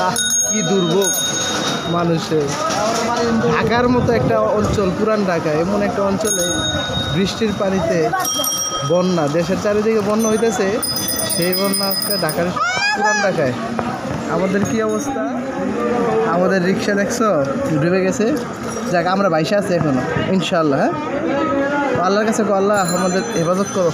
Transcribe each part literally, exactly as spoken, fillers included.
কি দুর্ভোগ মানুষের। ঢাকার মতো একটা অঞ্চল, পুরান ঢাকা, এমন একটা অঞ্চলে বৃষ্টির পানিতে বন্যা, দেশের চারিদিকে বন্যা হইতেছে, সেই বন্যা ঢাকার পুরান ঢাকায়। আমাদের কি অবস্থা, আমাদের রিক্সা দেখছো ডুবে গেছে। যাক, আমরা বাইশে আছি এখনো, ইনশাল্লাহ। হ্যাঁ, আল্লাহর কাছে আল্লাহ আমাদের হেফাজত করো।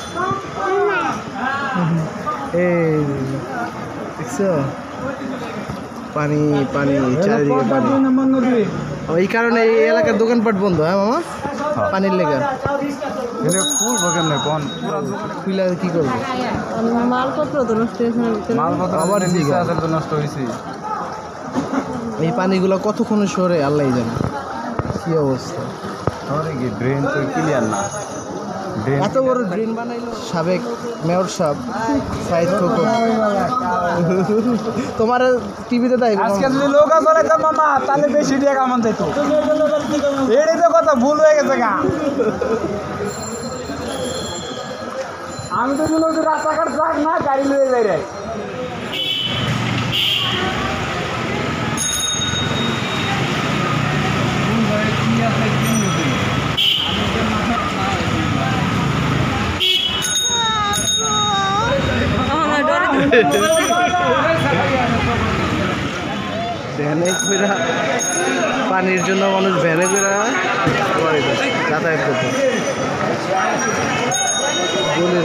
এই দেখছো পানি পানি, চারিদিকে পানি। এই কারণে এই এলাকার দোকানপাট বন্ধ। হ্যাঁ মামা, পানির লেগে খুলে কি করবো, মালপত্র তো নষ্ট হয়েছে, নষ্ট হয়েছে। এই পানিগুলো কতক্ষণে সরে আল্লাহ জানে। কি অবস্থা, ড্রেন তো ক্লিয়ার না। এত বড় ড্রেন বানাইলো সাবেক মেয়র সাহেব সাইদ খোকন। তোমার টিভিতে তাই আজকে যদি লোকা চলাইতাম মামা, তাহলে বেশি দিয়ে কামান যেত। এটাই তো কথা, ভুল হয়ে গেছে গা। আমি তো মনে হচ্ছে রাস্তাঘাট যাক না, গাড়ি লয়ে যাই রে। ভ্যানে করে পানির জন্য মানুষ ভ্যানে করে যাতায়াত করতে। গলির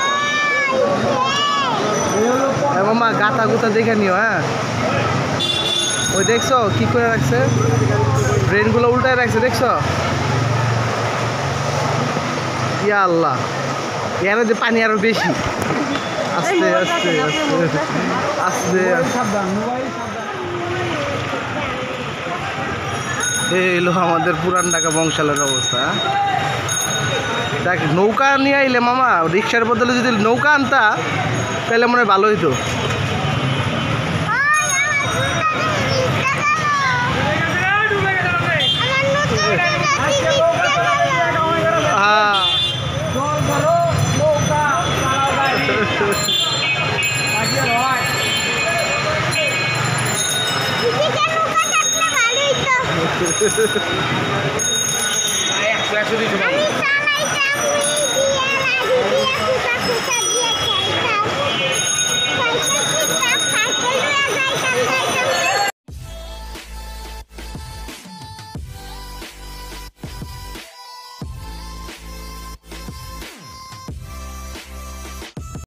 অবস্থা মামা, গাতা গুতা দেখে নিও। হ্যাঁ, ওই দেখছো কি করে রাখছে, ড্রেনগুলো উল্টায় রাখছে, দেখছো? ইয়া আল্লাহ, এখানে যে পানি আরো বেশি। আস্তে আস্তে আস্তে আস্তে এই এলো আমাদের পুরান ঢাকা বংশালের অবস্থা। দেখ, নৌকা নিয়ে আইলে মামা, রিক্সার বদলে যদি নৌকা আনতা তাহলে মনে হয় ভালো হইতো। হ্যাঁ, আমি চালাইতাম,